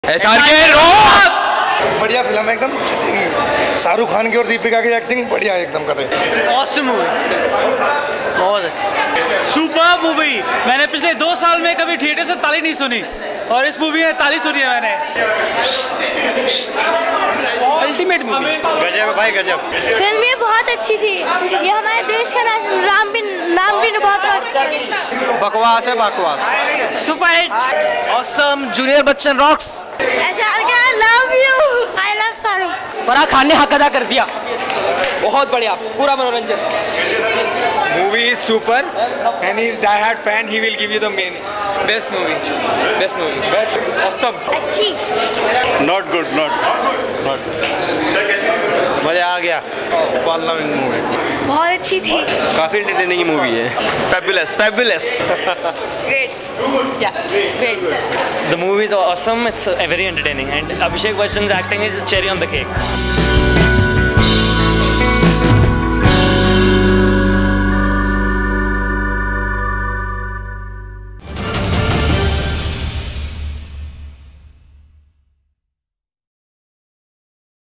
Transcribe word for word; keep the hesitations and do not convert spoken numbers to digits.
बढ़िया फिल्म है एकदम, चलेगी। शाहरुख खान की और दीपिका की एक्टिंग बढ़िया है एकदम। करें ऑसम मूवी, बहुत अच्छा, सुपर मूवी। मैंने पिछले दो साल में कभी थिएटर से ताली नहीं सुनी और इस मूवी में ताली सुनी है मैंने। अल्टीमेट मूवी, गजब है भाई, गजब। फिल्म ये बहुत अच्छी थी, ये हमारे देश का नाम भी नाम भी बहुत रोशन किया। बकवास है, बकवास। Super hit, awesome. Junior Bachchan rocks. I love you, I love Shahrukh. Farah Khan ने हक अदा कर दिया, बहुत बढ़िया, पूरा मनोरंजन। Movie is super and he is die-hard fan. He will give you the main best movie, best movie, best, awesome. अच्छी, Not good, not not. मजा आ गया। Fun loving movie. बहुत अच्छी थी, काफी एंटरटेनिंग मूवी है। Fabulous, fabulous. Great, yeah, great. The movie is awesome. It's uh, very entertaining, and Abhishek Bachchan's acting is cherry on the cake.